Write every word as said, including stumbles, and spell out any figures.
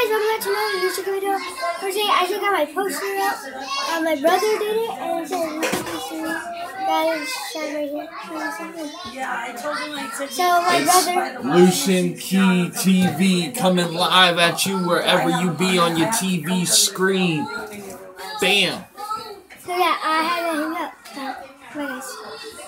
guys, welcome back to another music video. First thing, I just got my poster up. Uh, my brother did it, and it says guys, shine right here. Yeah, I told him like So my It's brother, Lucian Key T V coming live at you wherever you be on your T V screen. Bam! so yeah, I had to hang up. So, bye guys.